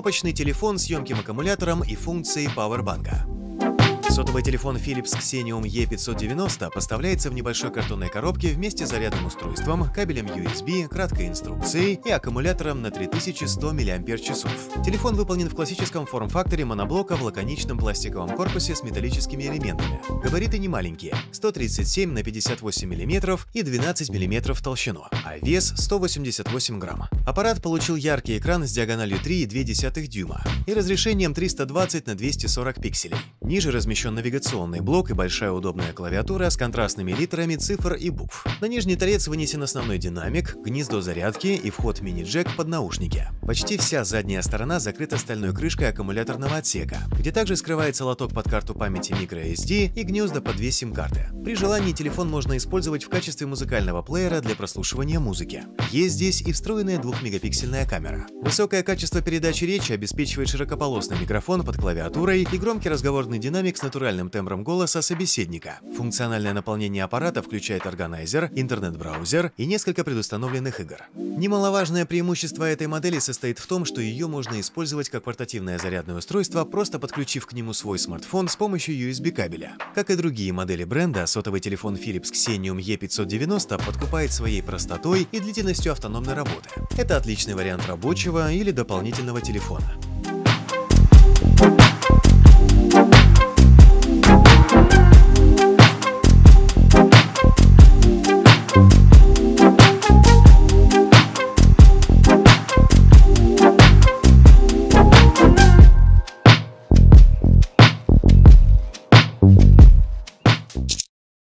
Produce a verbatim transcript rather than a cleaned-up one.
кнопочный телефон с емким аккумулятором и функцией пауэрбанка. Сотовый телефон Philips Xenium E пятьсот девяносто поставляется в небольшой картонной коробке вместе с зарядным устройством, кабелем ю эс би, краткой инструкцией и аккумулятором на три тысячи сто миллиампер-часов. Телефон выполнен в классическом форм-факторе моноблока в лаконичном пластиковом корпусе с металлическими элементами. Габариты немаленькие – сто тридцать семь на пятьдесят восемь миллиметров и двенадцать миллиметров в толщину, а вес – сто восемьдесят восемь грамм. Аппарат получил яркий экран с диагональю три и две десятых дюйма и разрешением триста двадцать на двести сорок пикселей. Ниже размещен навигационный блок и большая удобная клавиатура с контрастными литерами цифр и букв. На нижний торец вынесен основной динамик, гнездо зарядки и вход мини-джек под наушники. Почти вся задняя сторона закрыта стальной крышкой аккумуляторного отсека, где также скрывается лоток под карту памяти microSD и гнезда под две сим-карты. При желании телефон можно использовать в качестве музыкального плеера для прослушивания музыки. Есть здесь и встроенная двухмегапиксельная камера. Высокое качество передачи речи обеспечивает широкополосный микрофон под клавиатурой и громкий разговорный динамик с натуральным тембром голоса собеседника. Функциональное наполнение аппарата включает органайзер, интернет-браузер и несколько предустановленных игр. Немаловажное преимущество этой модели состоит в том, что ее можно использовать как портативное зарядное устройство, просто подключив к нему свой смартфон с помощью ю эс би кабеля. Как и другие модели бренда, сотовый телефон Philips Xenium E пятьсот девяносто подкупает своей простотой и длительностью автономной работы. Это отличный вариант рабочего или дополнительного телефона.